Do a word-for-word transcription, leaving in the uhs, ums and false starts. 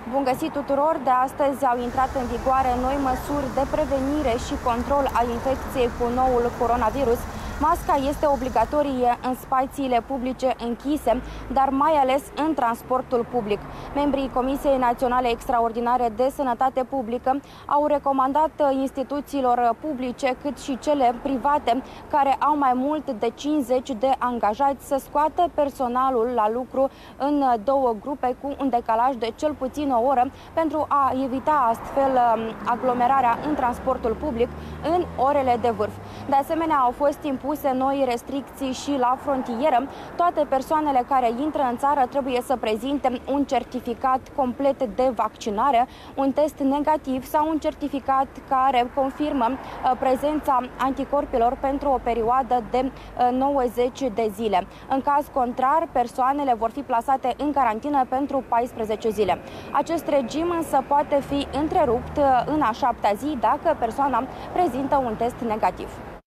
Bun găsit tuturor! De astăzi au intrat în vigoare noi măsuri de prevenire și control a infecției cu noul coronavirus. Masca este obligatorie în spațiile publice închise, dar mai ales în transportul public. Membrii Comisiei Naționale Extraordinare de Sănătate Publică au recomandat instituțiilor publice cât și cele private care au mai mult de cincizeci de angajați să scoată personalul la lucru în două grupe cu un decalaj de cel puțin o oră pentru a evita astfel aglomerarea în transportul public în orele de vârf. De asemenea, au fost impuse noi restricții și la frontieră. Toate persoanele care intră în țară trebuie să prezinte un certificat complet de vaccinare, un test negativ sau un certificat care confirmă prezența anticorpilor pentru o perioadă de nouăzeci de zile. În caz contrar, persoanele vor fi plasate în carantină pentru paisprezece zile. Acest regim însă poate fi întrerupt în a șaptea zi dacă persoana prezintă un test negativ.